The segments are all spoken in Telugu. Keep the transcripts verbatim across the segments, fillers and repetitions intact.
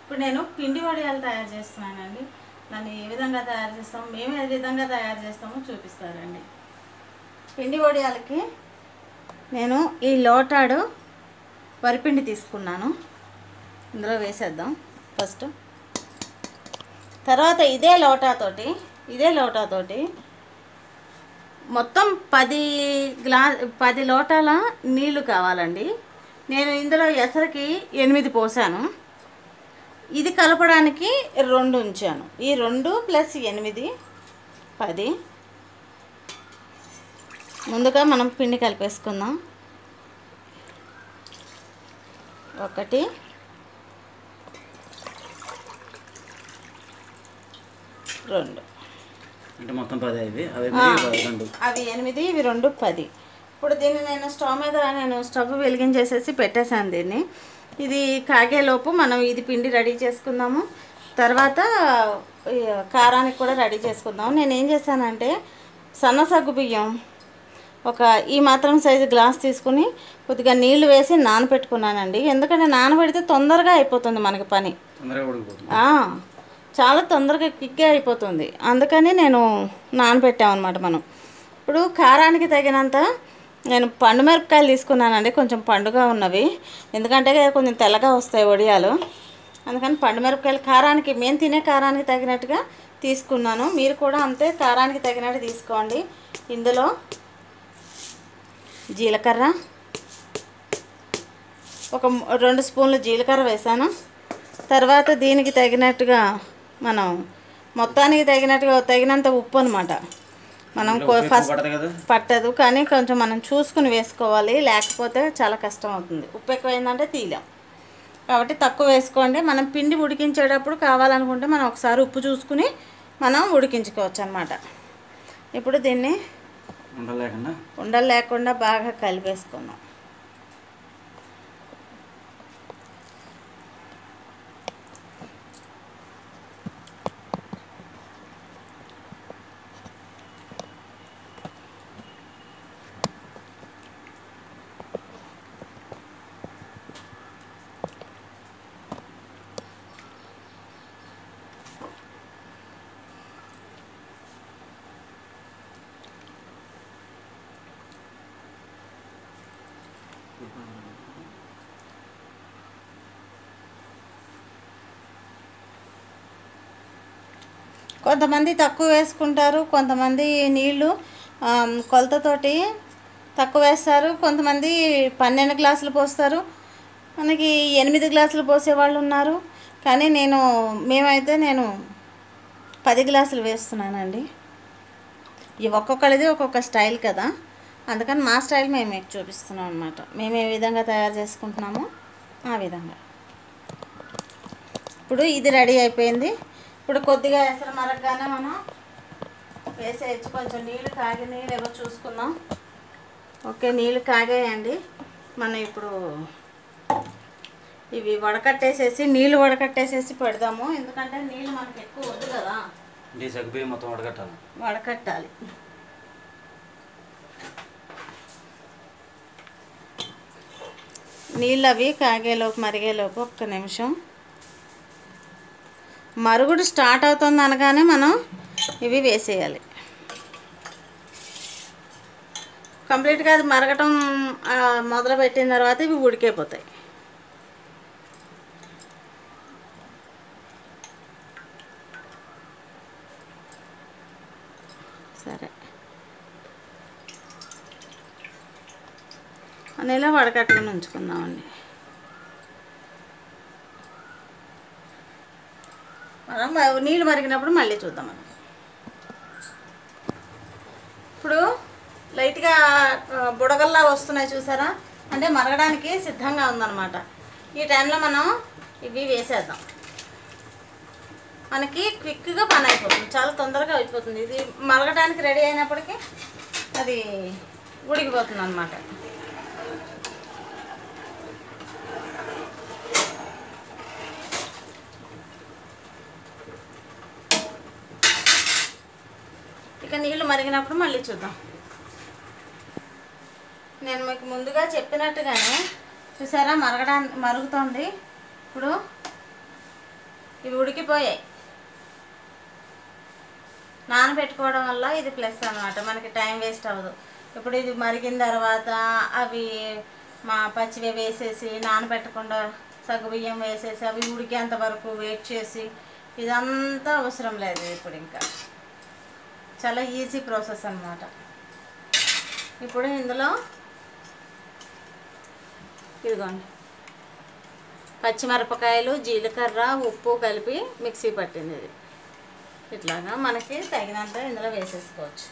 ఇప్పుడు నేను పిండి వడియాలు తయారు చేస్తున్నానండి. దాన్ని ఏ విధంగా తయారు చేస్తాము, మేము ఏ విధంగా తయారు చేస్తామో చూపిస్తారండి. పిండి వడియాలకి నేను ఈ లోటాడు వరిపిండి తీసుకున్నాను. ఇందులో వేసేద్దాం ఫస్ట్. తర్వాత ఇదే లోటాతోటి ఇదే లోటాతోటి మొత్తం పది గ్లా పది లోటాల నీళ్లు కావాలండి. నేను ఇందులో ఎసరికి ఎనిమిది పోసాను. ఇది కలపడానికి రెండు ఉంచాను. ఈ రెండు ప్లస్ ఎనిమిది పది. ముందుగా మనం పిండి కలిపేసుకుందాం. ఒకటి, రెండు, అంటే మొత్తం పది. అవి అవి ఎనిమిది, ఇవి రెండు పది. ఇప్పుడు దీన్ని నేను స్టవ్ మీద నేను స్టవ్ వెలిగించేసేసి పెట్టేశాను దీన్ని. ఇది కాగేలోపు మనం ఇది పిండి రెడీ చేసుకుందాము. తర్వాత కారానికి కూడా రెడీ చేసుకుందాము. నేను ఏం చేశానంటే సన్నసగ్గు బియ్యం ఒక ఈ మాత్రం సైజు గ్లాస్ తీసుకుని కొద్దిగా నీళ్లు వేసి నానబెట్టుకున్నానండి. ఎందుకంటే నానబెడితే తొందరగా అయిపోతుంది మనకి పని, చాలా తొందరగా క్విక్గా అయిపోతుంది. అందుకని నేను నానబెట్టామన్నమాట మనం. ఇప్పుడు కారానికి తగినంత నేను పండు మిరపకాయలు తీసుకున్నానండి, కొంచెం పండుగా ఉన్నవి. ఎందుకంటే కొంచెం తెల్లగా వస్తాయి వడియాలు, అందుకని పండు మిరపకాయలు కారానికి మేము తినే కారానికి తగినట్టుగా తీసుకున్నాను. మీరు కూడా అంతే కారానికి తగినట్టు తీసుకోండి. ఇందులో జీలకర్ర ఒక రెండు స్పూన్లు జీలకర్ర వేసాను. తర్వాత దీనికి తగినట్టుగా మనం మొత్తానికి తగినట్టుగా తగినంత ఉప్పు అనమాట. మనం ఫస్ట్ పట్టదు, కానీ కొంచెం మనం చూసుకుని వేసుకోవాలి, లేకపోతే చాలా కష్టం అవుతుంది. ఉప్పు ఎక్కువైందంటే తీయలేం, కాబట్టి తక్కువ వేసుకోండి. మనం పిండి ఉడికించేటప్పుడు కావాలనుకుంటే మనం ఒకసారి ఉప్పు చూసుకుని మనం ఉడికించుకోవచ్చు అన్నమాట. ఇప్పుడు దీన్ని ఉండలు లేకుండా బాగా కలిపేసుకుందాం. కొంతమంది తక్కువ వేసుకుంటారు, కొంతమంది నీళ్ళు కొలతతోటి తక్కువ వేస్తారు, కొంతమంది పన్నెండు గ్లాసులు పోస్తారు, మనకి ఎనిమిది గ్లాసులు పోసేవాళ్ళు ఉన్నారు. కానీ నేను మేమైతే నేను పది గ్లాసులు వేస్తున్నానండి. ఈ ఒక్కొక్కరిది ఒక్కొక్క స్టైల్ కదా, అందుకని మా స్టైల్ మేము మీకు చూపిస్తున్నాం అన్నమాట. మేము ఏ విధంగా తయారు చేసుకుంటున్నామో ఆ విధంగా. ఇప్పుడు ఇది రెడీ అయిపోయింది. ఇప్పుడు కొద్దిగా ఎసరు మరగగానే మనం వేసేయచ్చు. కొంచెం నీళ్ళు కాగి నీళ్ళు ఏవో చూసుకుందాం. ఓకే, నీళ్ళు కాగాయండి. మనం ఇప్పుడు ఇవి వడకట్టేసేసి నీళ్ళు వడకట్టేసేసి పెడదాము. ఎందుకంటే నీళ్ళు మనకి ఎక్కువ వద్దు కదా, మొత్తం వడకట్టాలి వడకట్టాలి నీళ్ళు అవి కాగేలోపు మరిగేలోపు ఒక్క నిమిషం. మరుగుడు స్టార్ట్ అవుతుంది అనగానే మనం ఇవి వేసేయాలి. కంప్లీట్గా అది మరగటం మొదలుపెట్టిన తర్వాత ఇవి ఉడికైపోతాయి. సరే, మనం ఇలా వడకట్టుకుని ఉంచుకుందామండి. మనం నీళ్ళు మరిగినప్పుడు మళ్ళీ చూద్దాం. మనం ఇప్పుడు లైట్గా బుడగల్లా వస్తున్నాయి చూసారా, అంటే మరగడానికి సిద్ధంగా ఉందన్నమాట. ఈ టైంలో మనం ఇవి వేసేద్దాం. మనకి క్విక్గా పని అయిపోతుంది, చాలా తొందరగా అయిపోతుంది. ఇది మరగడానికి రెడీ అయినప్పటికీ అది ఉడికిపోతుంది అన్నమాట. ఇక నీళ్ళు మరిగినప్పుడు మళ్ళీ చూద్దాం. నేను మీకు ముందుగా చెప్పినట్టుగానే చూసారా మరగడానికి మరుగుతోంది. ఇప్పుడు ఇవి ఉడికిపోయాయి. నానబెట్టుకోవడం వల్ల ఇది ప్లస్ అన్నమాట, మనకి టైం వేస్ట్ అవ్వదు. ఇప్పుడు ఇది మరిగిన తర్వాత అవి మా పచ్చివే వేసేసి నానబెట్టకుండా సగ్గుబియ్యం వేసేసి అవి ఉడికేంత వరకు వెయిట్ చేసి ఇదంతా అవసరం లేదు. ఇప్పుడు ఇంకా చాలా ఈజీ ప్రాసెస్ అన్నమాట. ఇప్పుడు ఇందులో ఇదిగోండి పచ్చిమిరపకాయలు, జీలకర్ర, ఉప్పు కలిపి మిక్సీ పట్టింది. ఇది ఇట్లాగా మనకి తగినంత ఇందులో వేసేసుకోవచ్చు.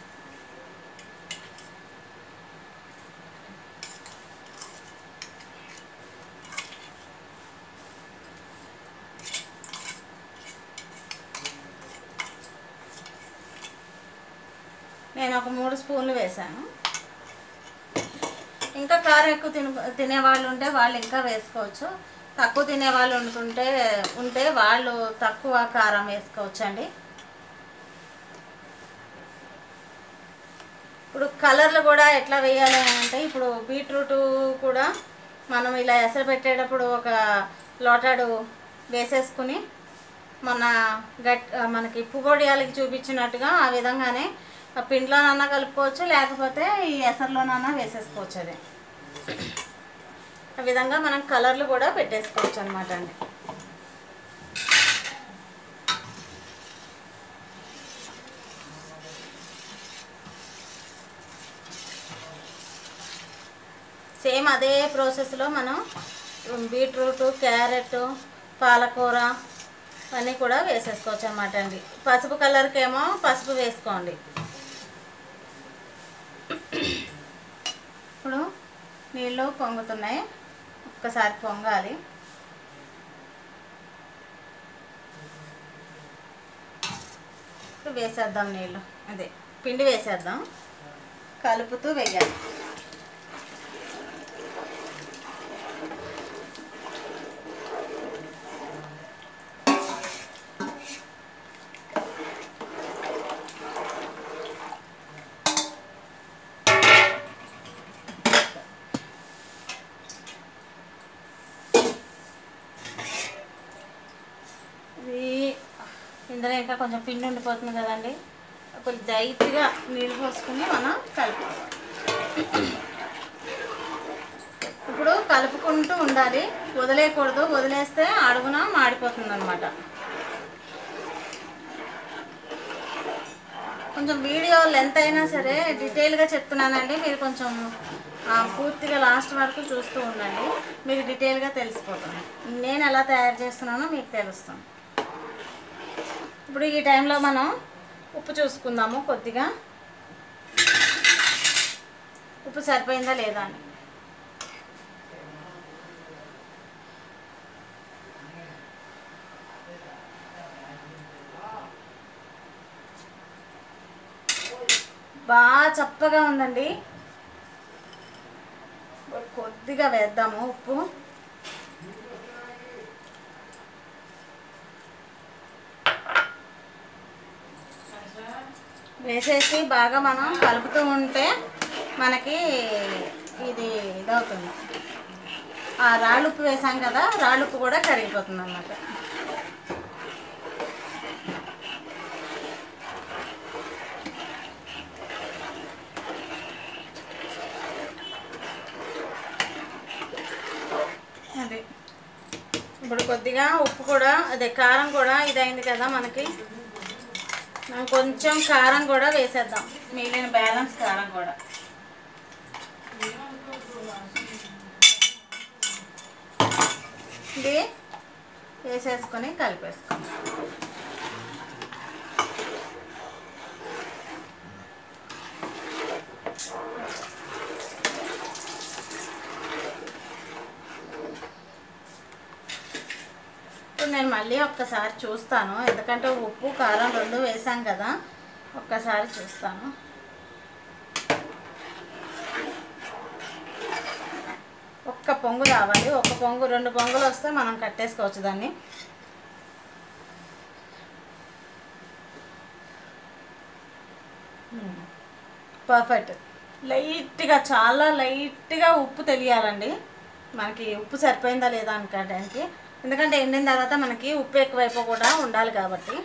నేను ఒక మూడు స్పూన్లు వేసాను. ఇంకా కారం ఎక్కువ తిన తినేవాళ్ళు ఉంటే వాళ్ళు ఇంకా వేసుకోవచ్చు. తక్కువ తినేవాళ్ళు ఉంటుంటే ఉంటే వాళ్ళు తక్కువ కారం వేసుకోవచ్చండి. ఇప్పుడు కలర్లు కూడా ఎట్లా వేయాలి అంటే, ఇప్పుడు బీట్రూట్ కూడా మనం ఇలా ఎసరు పెట్టేటప్పుడు ఒక లోటాడు వేసేసుకుని మన గట్ మనకి పువ్వొడియాలకి చూపించినట్టుగా ఆ విధంగానే పిండిలోనన్నా కలుపుకోవచ్చు, లేకపోతే ఈ ఎసరులోనన్నా వేసేసుకోవచ్చు. అది ఆ విధంగా మనం కలర్లు కూడా పెట్టేసుకోవచ్చు అన్నమాట అండి. సేమ్ అదే ప్రాసెస్లో మనం బీట్రూట్, క్యారెట్, పాలకూర అన్నీ కూడా వేసేసుకోవచ్చు అన్నమాట అండి. పసుపు కలర్కి ఏమో పసుపు వేసుకోండి. ఇప్పుడు నీళ్ళు పొంగుతున్నాయి, ఒక్కసారి పొంగాలి. ఇప్పుడు వేసేద్దాం నీళ్ళు, అదే పిండి వేసేద్దాం, కలుపుతూ వేయాలి. ఇందులో ఇంకా కొంచెం పిండి ఉండిపోతుంది కదండి, కొంచెం లైట్గా నీళ్ళు పోసుకుని మనం కలుపుకోవాలి. ఇప్పుడు కలుపుకుంటూ ఉండాలి, వదిలేయకూడదు. వదిలేస్తే అడుగున మాడిపోతుంది అన్నమాట. కొంచెం వీడియో లెంత్ అయినా సరే డీటెయిల్గా చెప్తున్నానండి, మీరు కొంచెం పూర్తిగా లాస్ట్ వరకు చూస్తూ ఉండండి, మీకు డీటెయిల్గా తెలిసిపోతుంది. నేను ఎలా తయారు చేస్తున్నానో మీకు తెలుస్తుంది. ఇప్పుడు ఈ టైంలో మనం ఉప్పు చూసుకుందాము, కొద్దిగా ఉప్పు సరిపోయిందా లేదా అని. బాగా చప్పగా ఉందండి, కొద్దిగా వేద్దాము ఉప్పు. వేసేసి బాగా మనం కలుపుతూ ఉంటే మనకి ఇది ఇదవుతుంది. ఆ రాళ్ళుప్పు వేసాం కదా, రాళ్ళుప్పు కూడా కరిగిపోతుంది అన్నమాట. అది ఇప్పుడు కొద్దిగా ఉప్పు కూడా, అదే కారం కూడా ఇదైంది కదా మనకి, కొంచెం కారం కూడా వేసేద్దాం, మిగిలిన బ్యాలెన్స్ కారం కూడా. ఇది వేసేసుకొని కలిపేసుకోండి. నేను మళ్ళీ ఒక్కసారి చూస్తాను, ఎందుకంటే ఉప్పు కారం రెండు వేసాం కదా, ఒక్కసారి చూస్తాను. ఒక్క పొంగు రావాలి, ఒక్క పొంగు రెండు పొంగులు వస్తే మనం కట్టేసుకోవచ్చు దాన్ని. పర్ఫెక్ట్. లైట్గా, చాలా లైట్గా ఉప్పు తెలియాలండి మనకి, ఉప్పు సరిపోయిందా లేదా అనుకోవడానికి. ఎందుకంటే ఎండిన తర్వాత మనకి ఉప్పు ఎక్కువైపోకుండా ఉండాలి కాబట్టి.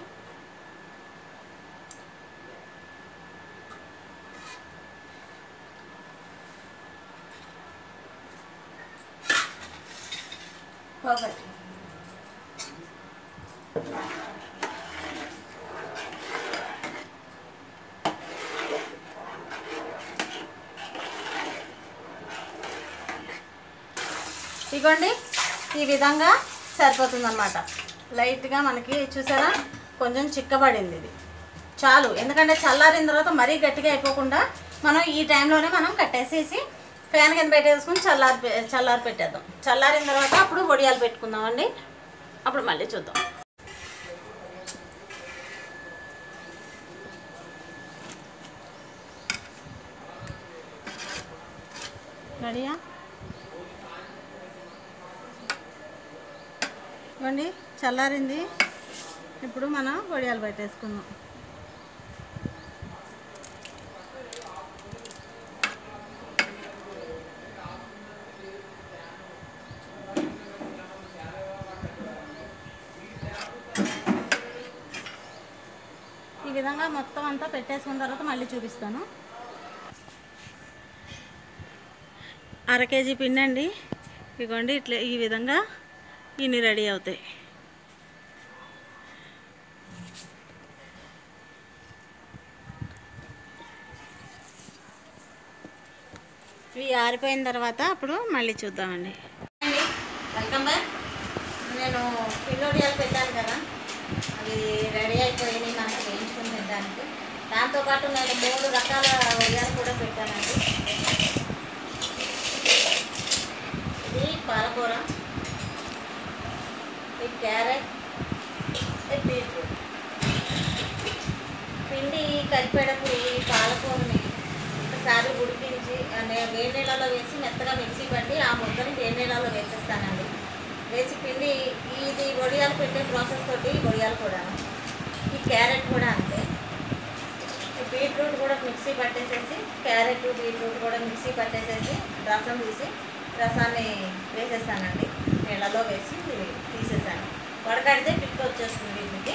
పర్ఫెక్ట్. ఇదిగోండి ఈ విధంగా సరిపోతుందన్నమాట. లైట్గా మనకి చూసారా కొంచెం చిక్కబడింది. ఇది చాలు, ఎందుకంటే చల్లారిన తర్వాత మరీ గట్టిగా అయిపోకుండా మనం ఈ టైంలోనే మనం కట్టేసేసి ఫ్యాన్ కింద పెట్టేసుకుని చల్లారి చల్లారి పెట్టేద్దాం. చల్లారిన తర్వాత అప్పుడు వడియాలు పెట్టుకుందామండి. అప్పుడు మళ్ళీ చూద్దాం. రెడీయా? ఇవ్వండి చల్లారింది. ఇప్పుడు మనం వడియాలు పెట్టేసుకుందాం. ఈ విధంగా మొత్తం అంతా పెట్టేసుకున్న తర్వాత మళ్ళీ చూపిస్తాను. అర కేజీ పిండి అండి. ఇదిగోండి ఇట్లా ఈ విధంగా ఇన్ని రెడీ అవుతాయి. ఇవి ఆరిపోయిన తర్వాత అప్పుడు మళ్ళీ చూద్దామండి. Welcome back. నేను పిండి వడియాలు పెట్టాను కదా, అవి రెడీ అయిపోయినాయి మనకి వేయించుకుని తినడానికి. దాంతోపాటు నేను మూడు రకాల వడియాలు కూడా పెట్టానండి. ఇది పాలకూర, ఇది క్యారెట్, ఇది బీట్రూట్. పిండి కలిపేటప్పుడు ఈ పాలకూరని ఒకసారి ఉడికించి వేడి నీళ్ళలో వేసి మెత్తగా మిక్సీ పట్టి ఆ ముద్దని వేడి నీళ్ళలో వేసేస్తానండి. వేసి పిండి ఇది వడియాలు పెట్టే ప్రాసెస్ తోటి వడియాలు కూడా, ఈ క్యారెట్ కూడా అంతే. ఈ బీట్రూట్ కూడా మిక్సీ పట్టేసేసి, క్యారెట్ బీట్రూట్ కూడా మిక్సీ పట్టేసేసి రసం తీసి రసాన్ని వేసేస్తానండి. నీళ్ళలో వేసి తీసేసాను. వడకడితే పిప్పి వచ్చేస్తుంది, వీటికి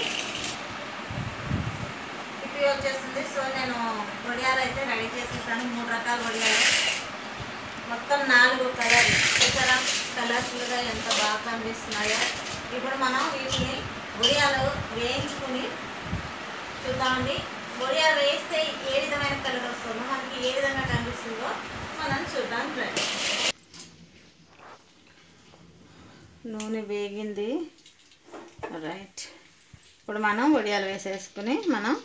పిప్పి వచ్చేస్తుంది. సో నేను వడియాలు అయితే రెడీ చేసేసాను. మూడు రకాల వడియాలు, మొత్తం నాలుగు కలర్. చూసారా కలర్ఫుల్గా ఎంత బాగా కనిపిస్తున్నాయో. ఇప్పుడు మనం వీటిని వడియాలు వేయించుకుని చూద్దామండి. వడియాలు వేస్తే ఏ విధమైన కలర్ వస్తుందో, మనకి ఏ విధంగా కనిపిస్తుందో మనం చూద్దాం. రండి. నూనె వేగింది. రైట్, ఇప్పుడు మనం వడియాలు వేసేసుకుని మనం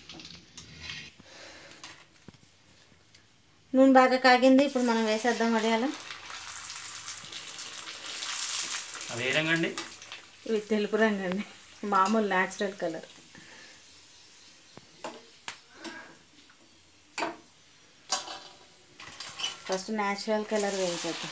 నూనె బాగా కాగింది. ఇప్పుడు మనం వేసేద్దాం వడియాలు. అది ఏ రంగు అండి? ఇవి తెలుపు రంగు అండి, మామూలు natural colour. First natural colour వేసేద్దాం.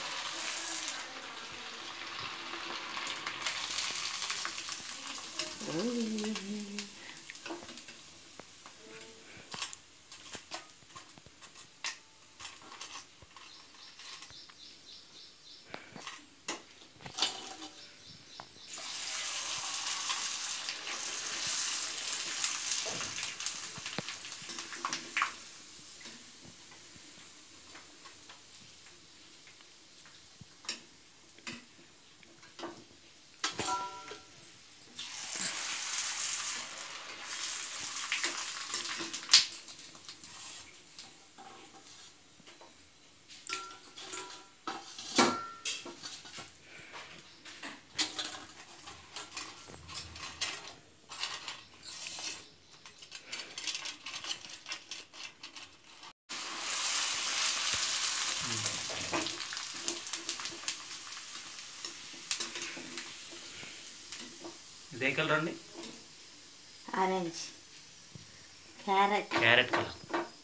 ఇదే కలర్ అండి? Orange, carrot. Carrot colour.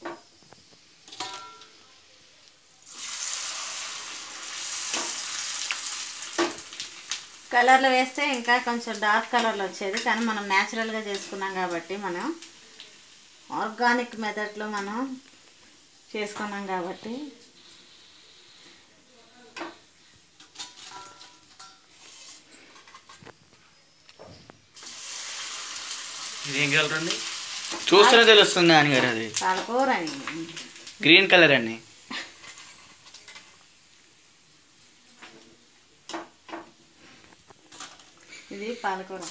కలర్లు వేస్తే ఇంకా కొంచెం డార్క్ కలర్లో వచ్చేది, కానీ మనం న్యాచురల్గా చేసుకున్నాం కాబట్టి, మనం ఆర్గానిక్ మెథడ్లో మనం చేసుకున్నాం కాబట్టి ఇదేం కలర్ అండి? చూస్తేనే తెలుస్తుంది నాన్నగారు, అది పాలకూర అని. గ్రీన్ కలర్ అండి. ఇది పాలకూర.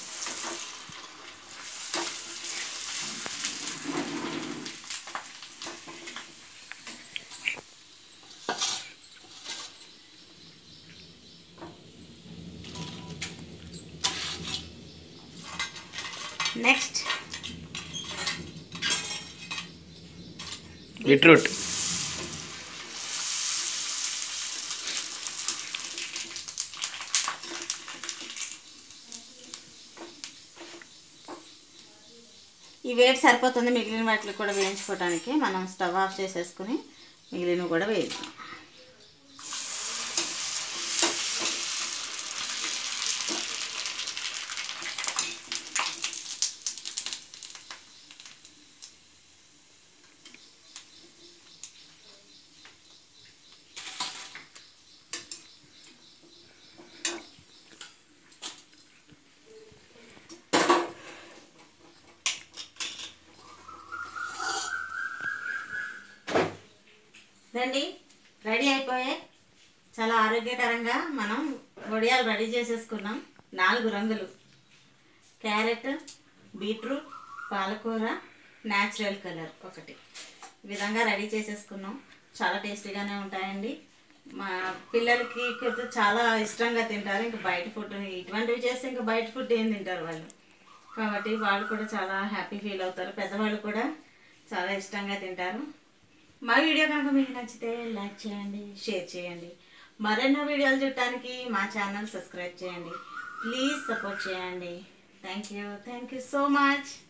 Next beetroot. ఈ వేడి సరిపోతుంది. మిగిలిన వాటిని కూడా వేయించుకోవడానికి మనం స్టవ్ ఆఫ్ చేసేసుకుని మిగిలినవి కూడా వేయించాం. రండి, రెడీ అయిపోయాయి. చాలా ఆరోగ్యకరంగా మనం వడియాలు రెడీ చేసేసుకున్నాం. నాలుగు రంగులు: క్యారెట్, బీట్రూట్, పాలకూర, న్యాచురల్ కలర్ ఒకటి. ఈ విధంగా రెడీ చేసేసుకున్నాం. చాలా టేస్టీగానే ఉంటాయండి. మా పిల్లలకి చాలా ఇష్టంగా తింటారు. ఇంకా బయట ఫుడ్ ఇటువంటివి చేస్తే ఇంకా బయట ఫుడ్ ఏం తింటారు వాళ్ళు, కాబట్టి వాళ్ళు కూడా చాలా హ్యాపీ ఫీల్ అవుతారు. పెద్దవాళ్ళు కూడా చాలా ఇష్టంగా తింటారు. మా వీడియో కనుక మీకు నచ్చితే లైక్ చేయండి, షేర్ చేయండి. మరెన్నో వీడియోలు చూడటానికి మా ఛానల్ సబ్స్క్రైబ్ చేయండి. ప్లీజ్ సపోర్ట్ చేయండి. Thank you thank you so much.